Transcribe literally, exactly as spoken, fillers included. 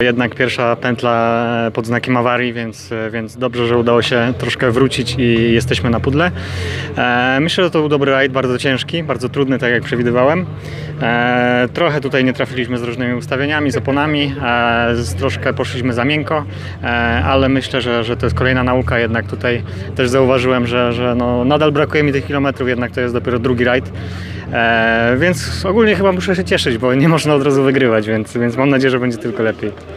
Jednak pierwsza pętla pod znakiem awarii, więc, więc dobrze, że udało się troszkę wrócić i jesteśmy na pudle. Myślę, że to był dobry rajd, bardzo ciężki, bardzo trudny, tak jak przewidywałem. Trochę tutaj nie trafiliśmy z różnymi ustawieniami, z oponami, troszkę poszliśmy za miękko, ale myślę, że, że to jest kolejna nauka. Jednak tutaj też zauważyłem, że, że no, nadal brakuje mi tych kilometrów, jednak to jest dopiero drugi rajd. E, więc ogólnie chyba muszę się cieszyć, bo nie można od razu wygrywać, więc, więc mam nadzieję, że będzie tylko lepiej.